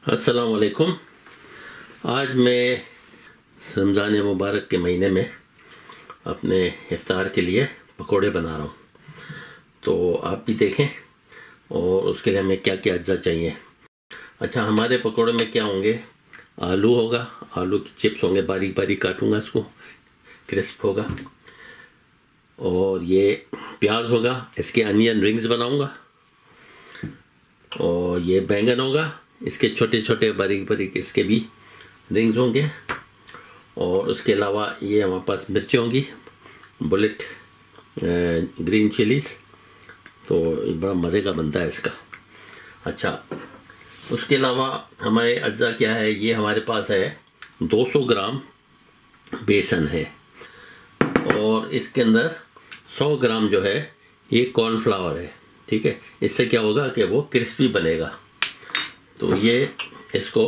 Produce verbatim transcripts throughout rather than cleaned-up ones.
अस्सलाम वालेकुम। आज मैं रमज़ान मुबारक के महीने में अपने इफ्तार के लिए पकोड़े बना रहा हूँ, तो आप भी देखें और उसके लिए हमें क्या क्या अज्जा चाहिए। अच्छा, हमारे पकोड़े में क्या होंगे? आलू होगा, आलू की चिप्स होंगे, बारीक बारीक काटूंगा इसको, क्रिस्प होगा। और ये प्याज होगा, इसके अनियन रिंग्स बनाऊंगा। और ये बैंगन होगा, इसके छोटे छोटे बारीक बारीक इसके भी रिंग्स होंगे। और उसके अलावा ये हमारे पास मिर्ची होंगी, बुलेट ग्रीन चिलीज़, तो बड़ा मज़े का बनता है इसका। अच्छा, उसके अलावा हमारे अज्जा क्या है? ये हमारे पास है दो सौ ग्राम बेसन है, और इसके अंदर सौ ग्राम जो है ये कॉर्नफ्लावर है। ठीक है, इससे क्या होगा कि वो क्रिस्पी बनेगा। तो ये इसको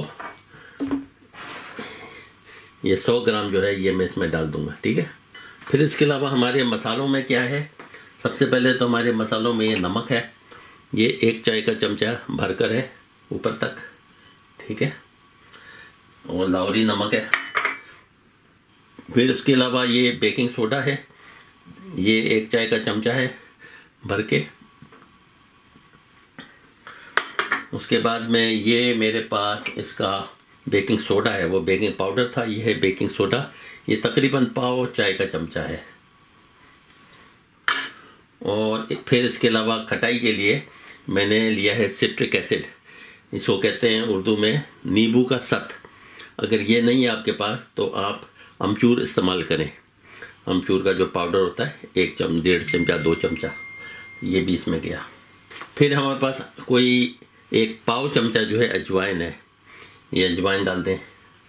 ये सौ ग्राम जो है ये मैं इसमें डाल दूंगा। ठीक है, फिर इसके अलावा हमारे मसालों में क्या है? सबसे पहले तो हमारे मसालों में ये नमक है, ये एक चाय का चमचा भरकर है ऊपर तक। ठीक है, और लाहौरी नमक है। फिर उसके अलावा ये बेकिंग सोडा है, ये एक चाय का चमचा है भर के। उसके बाद में ये मेरे पास इसका बेकिंग सोडा है, वो बेकिंग पाउडर था, ये है बेकिंग सोडा, ये तकरीबन पाव चाय का चमचा है। और फिर इसके अलावा खटाई के लिए मैंने लिया है सिट्रिक एसिड, इसको कहते हैं उर्दू में नींबू का सत। अगर ये नहीं है आपके पास तो आप अमचूर इस्तेमाल करें। अमचूर का जो पाउडर होता है, एक चम डेढ़ चमचा दो चमचा ये भी इसमें गया। फिर हमारे पास कोई एक पाव चमचा जो है अजवाइन है, ये अजवाइन डाल दें।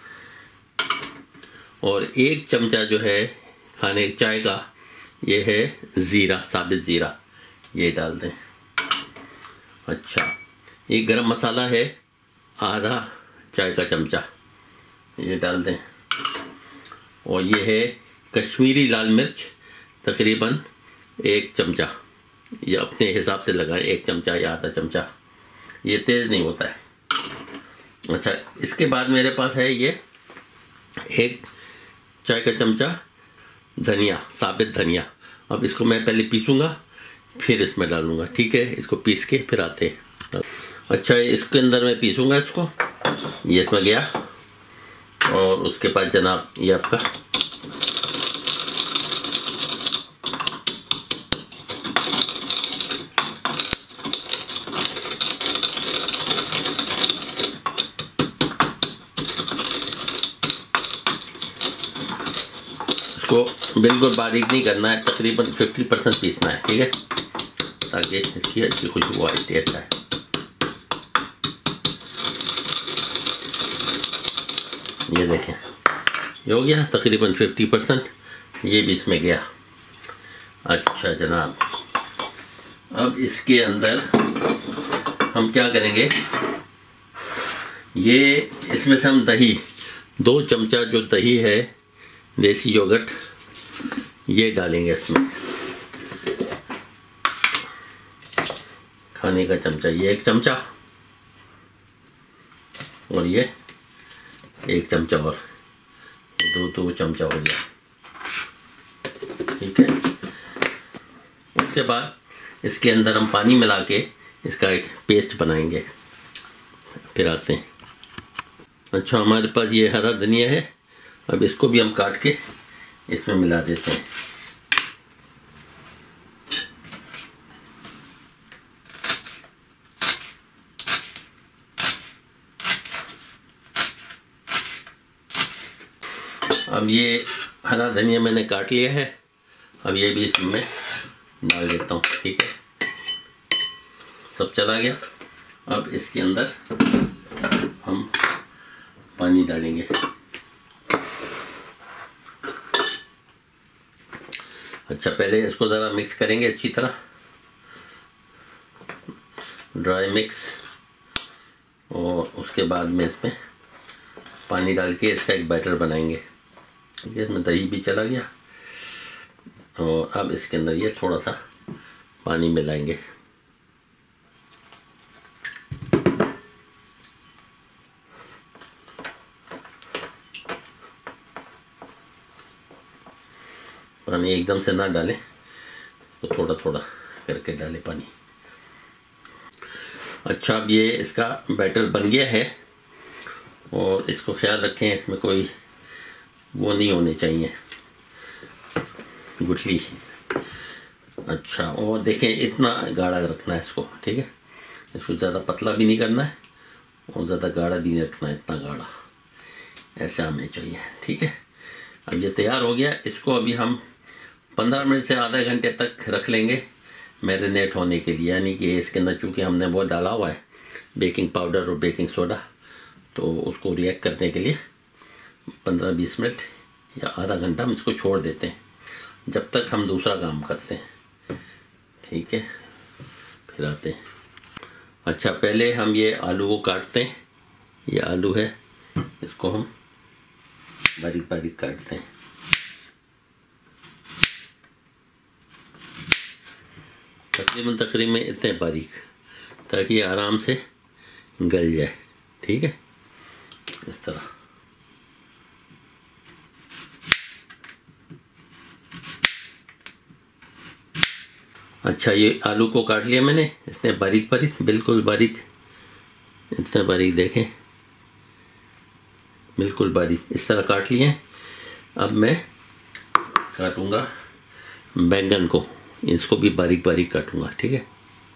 और एक चमचा जो है खाने चाय का ये है ज़ीरा, साबित ज़ीरा, ये डाल दें। अच्छा, ये गरम मसाला है आधा चाय का चमचा, ये डाल दें। और ये है कश्मीरी लाल मिर्च, तकरीबन एक चमचा, ये अपने हिसाब से लगाएं, एक चमचा या आधा चमचा, ये तेज़ नहीं होता है। अच्छा, इसके बाद मेरे पास है ये एक चाय का चमचा धनिया, साबित धनिया। अब इसको मैं पहले पीसूंगा फिर इसमें डालूंगा। ठीक है, इसको पीस के फिर आते हैं। अच्छा, इसके अंदर मैं पीसूंगा इसको, ये इसमें गया। और उसके बाद जनाब ये आपका इसको बिल्कुल बारीक नहीं करना है, तकरीबन पचास परसेंट पीसना है। ठीक है, ताकि इसकी अच्छी खुशबू आए, टेस्ट आए। ये देखें, ये हो गया तकरीबन पचास परसेंट, ये भी इसमें गया। अच्छा जनाब, अब इसके अंदर हम क्या करेंगे? ये इसमें से हम दही, दो चमचा जो दही है देसी योगर्ट, ये डालेंगे इसमें। खाने का चमचा ये एक चमचा, और ये एक चमचा, और दो दो चमचा हो गया। ठीक है, उसके बाद इसके अंदर हम पानी मिला के इसका एक पेस्ट बनाएंगे, फिर आते हैं। अच्छा, हमारे पास ये हरा धनिया है, अब इसको भी हम काट के इसमें मिला देते हैं। अब ये हरा धनिया मैंने काट लिया है, अब ये भी इसमें डाल देता हूँ। ठीक है, सब चला गया। अब इसके अंदर हम पानी डालेंगे। अच्छा, पहले इसको ज़रा मिक्स करेंगे अच्छी तरह, ड्राई मिक्स। और उसके बाद में इसमें पानी डाल के इसका एक बैटर बनाएंगे। इसमें दही भी चला गया, और अब इसके अंदर ये थोड़ा सा पानी मिलाएंगे। पानी एकदम से ना डालें, तो थोड़ा थोड़ा करके डालें पानी। अच्छा, अब ये इसका बैटर बन गया है और इसको ख्याल रखें इसमें कोई वो नहीं होने चाहिए गुठली। अच्छा, और देखें इतना गाढ़ा रखना है इसको, ठीक है। इसको ज़्यादा पतला भी नहीं करना है और ज़्यादा गाढ़ा भी नहीं रखना है, इतना गाढ़ा ऐसा हमें चाहिए, ठीक है। अब ये तैयार हो गया। इसको अभी हम पंद्रह मिनट से आधे घंटे तक रख लेंगे मैरिनेट होने के लिए, यानी कि इसके अंदर चूँकि हमने वो डाला हुआ है बेकिंग पाउडर और बेकिंग सोडा, तो उसको रिएक्ट करने के लिए पंद्रह बीस मिनट या आधा घंटा हम इसको छोड़ देते हैं जब तक हम दूसरा काम करते हैं, ठीक है। फिर आते हैं। अच्छा, पहले हम ये आलू को काटते हैं। ये आलू है, इसको हम बारीक बारीक काटते हैं। तकरीबन तकरीबन इतने बारीक, ताकि ये आराम से गल जाए, ठीक है, इस तरह। अच्छा, ये आलू को काट लिया मैंने, इतने बारीक बारीक, बिल्कुल बारीक, इतने बारीक देखें, बिल्कुल बारीक इस तरह काट लिए। अब मैं काटूंगा बैंगन को, इसको भी बारीक बारीक काटूंगा, ठीक है।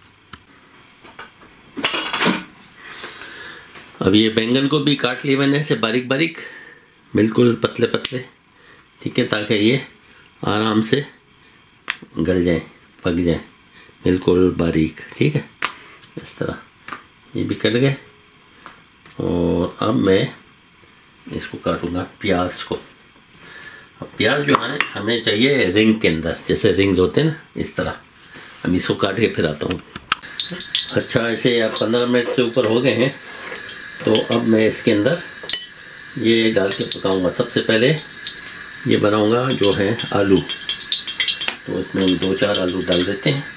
अब ये बैंगन को भी काट लिया मैंने ऐसे बारीक बारीक, बिल्कुल पतले पतले, ठीक है, ताकि ये आराम से गल जाए, पक जाए, बिल्कुल बारीक, ठीक है, इस तरह। ये भी कट गए। और अब मैं इसको काटूंगा प्याज को। अब प्याज जो है हमें चाहिए रिंग के अंदर, जैसे रिंग्स होते हैं ना, इस तरह। अब इसको काट के फिर आता हूँ। अच्छा, ऐसे अब पंद्रह मिनट से ऊपर हो गए हैं, तो अब मैं इसके अंदर ये डाल के पकाऊंगा। सबसे पहले ये बनाऊंगा जो है आलू, तो इसमें हम दो चार आलू डाल देते हैं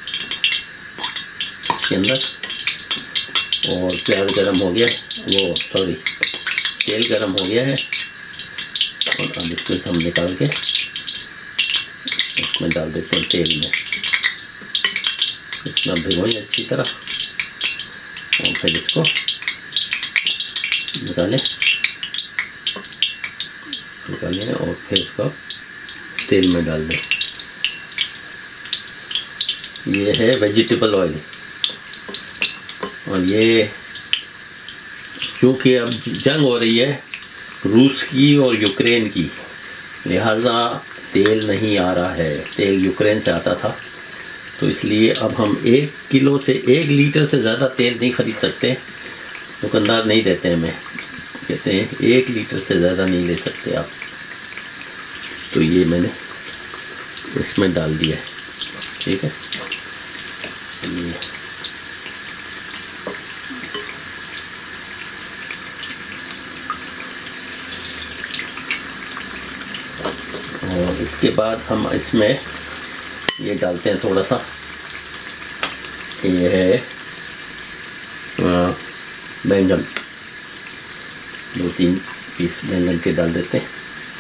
इसके अंदर। और प्याज गरम हो गया, वो सॉरी तेल गरम हो गया है, और अब इसको हम निकाल के इसमें डाल देते हैं तेल में। इतना भिगोएं अच्छी तरह और फिर इसको निकालें निकालें और फिर इसको तेल में डाल दें। ये है वेजिटेबल ऑयल, और ये क्योंकि अब जंग हो रही है रूस की और यूक्रेन की, लिहाजा तेल नहीं आ रहा है। तेल यूक्रेन से आता था, तो इसलिए अब हम एक किलो से एक लीटर से ज़्यादा तेल नहीं ख़रीद सकते। दुकानदार नहीं देते हमें, कहते हैं एक लीटर से ज़्यादा नहीं ले सकते आप। तो ये मैंने इसमें डाल दिया है, ठीक है। ये और इसके बाद हम इसमें ये डालते हैं थोड़ा सा, ये है बैंगन, दो तीन पीस बैंगन के डाल देते हैं।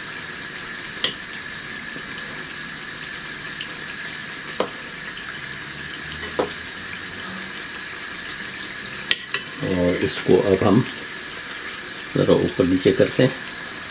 और इसको अब हम ज़रा ऊपर नीचे करते हैं।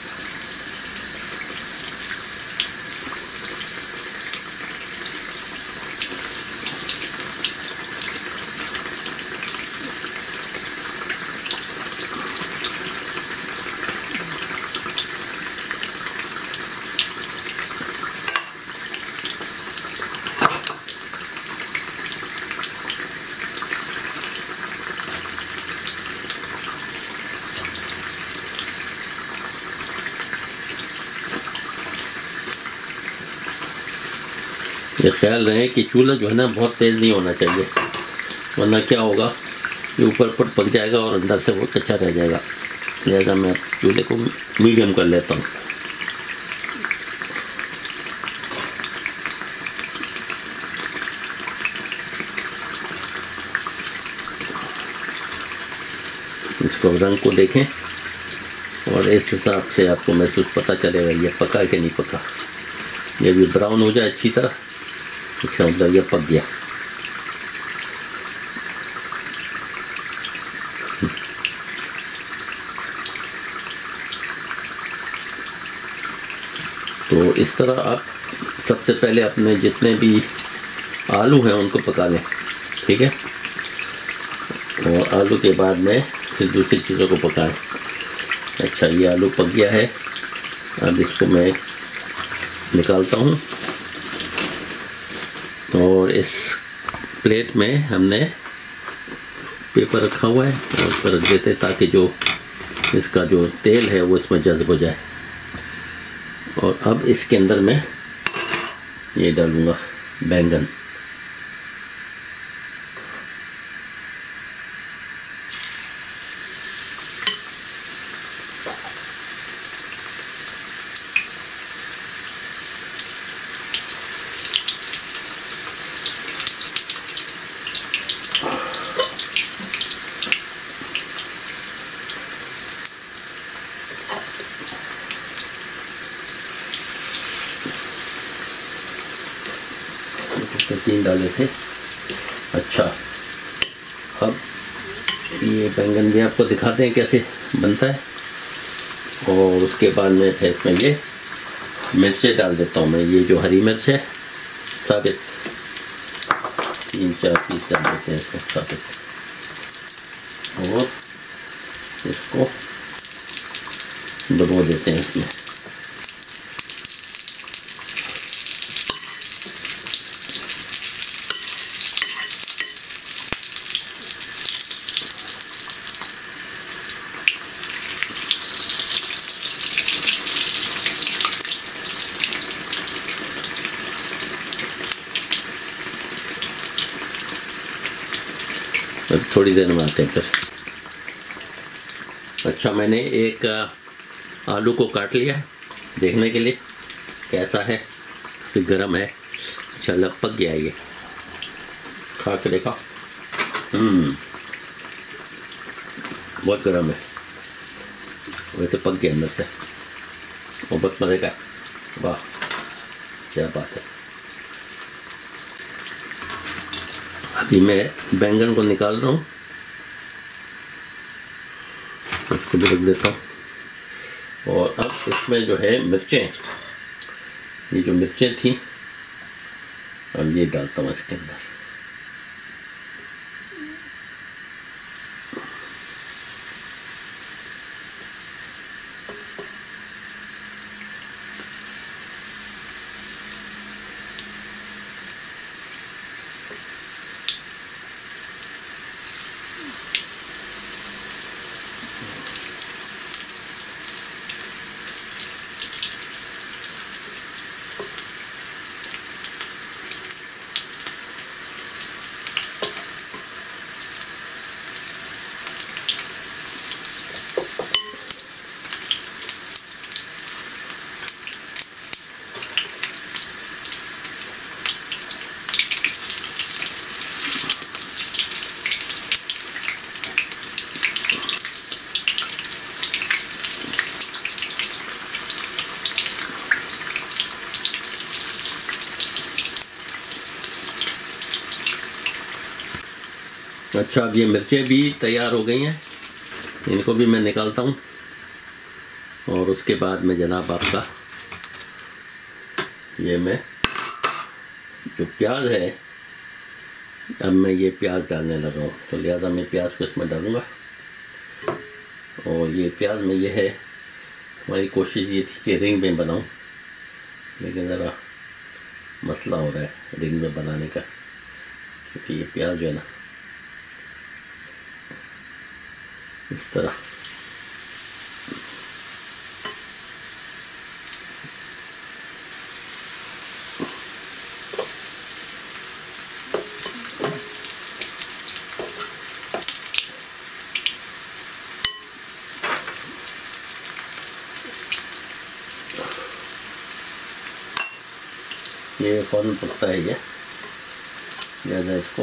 ये ख्याल रहे कि चूल्हा जो है ना बहुत तेज़ नहीं होना चाहिए, वरना क्या होगा, ये ऊपर पर पक जाएगा और अंदर से वो कच्चा रह जाएगा। लिहाजा मैं चूल्हे को मीडियम कर लेता हूँ। इसको रंग को देखें और इस हिसाब से आपको महसूस पता चलेगा ये पका कि नहीं पका। ये भी ब्राउन हो जाए अच्छी तरह, इसका मतलब ये पक गया। तो इस तरह आप सबसे पहले अपने जितने भी आलू हैं उनको पका लें, ठीक है। और आलू के बाद में फिर दूसरी चीज़ों को पकाएं। अच्छा, ये आलू पक गया है, अब इसको मैं निकालता हूँ और इस प्लेट में हमने पेपर रखा हुआ है और उस पर रख देते ताकि जो इसका जो तेल है वो इसमें जज़्ब हो जाए। और अब इसके अंदर मैं ये डालूँगा बैंगन। तो तीन डाले थे। अच्छा, अब ये बैंगन भी आपको दिखाते हैं कैसे बनता है। और उसके बाद में फिर इसमें ये मिर्चें डाल देता हूँ मैं। ये जो हरी मिर्च है साबित, तीन चार पीस डाल देते हैं इसको साबित, और इसको डुबो देते हैं इसमें। थोड़ी देर में आते हैं फिर। अच्छा, मैंने एक आलू को काट लिया है देखने के लिए कैसा है, फिर गर्म है। चलो, पक गया ये, खा के देखा। हम्म बहुत गर्म है, वैसे पक गया अंदर से, वो बहुत मज़े का। वाह, क्या बात है। अभी मैं बैंगन को निकाल रहा हूँ, उसको भी रख देता हूँ। और अब इसमें जो है मिर्चें, ये जो मिर्चें थी अब ये डालता हूँ इसके अंदर। अच्छा, अब ये मिर्चें भी तैयार हो गई हैं, इनको भी मैं निकालता हूँ। और उसके बाद में जनाब आपका ये मैं जो प्याज है, अब मैं ये प्याज डालने लगा हूँ, तो लिहाजा मैं प्याज को इसमें डालूँगा। और ये प्याज में ये है, हमारी कोशिश ये थी कि रिंग में बनाऊँ, लेकिन ज़रा मसला हो रहा है रिंग में बनाने का, क्योंकि ये प्याज जो है ना इस तरह ये फ़ौरन पकता है, ये ज़्यादा इसको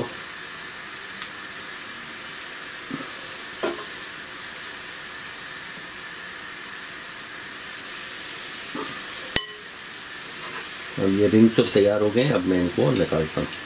अब ये रिंग सब तैयार हो गए, अब मैं इनको निकालता हूँ।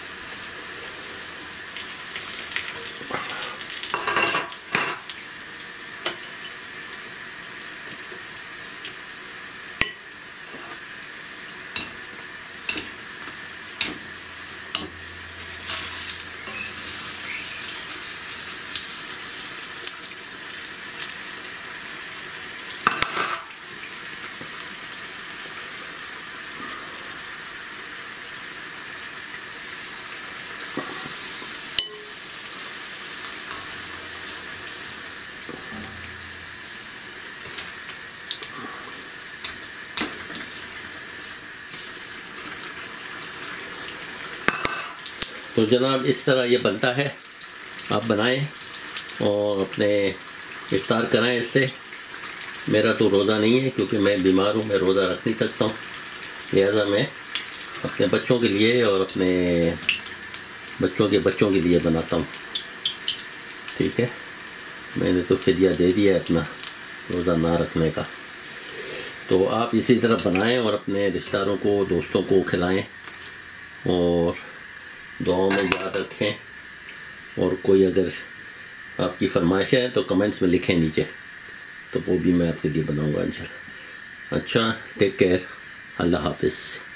तो जनाब इस तरह ये बनता है, आप बनाएं और अपने इफ्तार कराएं इससे। मेरा तो रोज़ा नहीं है क्योंकि मैं बीमार हूँ, मैं रोज़ा रख नहीं सकता हूँ, लिहाजा मैं अपने बच्चों के लिए और अपने बच्चों के बच्चों के लिए बनाता हूँ। ठीक है, मैंने तो फिदिया दे दिया है अपना रोज़ा ना रखने का। तो आप इसी तरह बनाएं और अपने रिश्तेदारों को, दोस्तों को खिलाएं और दुआओं में याद रखें। और कोई अगर आपकी फरमाइशें हैं तो कमेंट्स में लिखें नीचे, तो वो भी मैं आपके लिए बनाऊंगा इंशाल्लाह। अच्छा, टेक केयर, अल्लाह हाफिज़।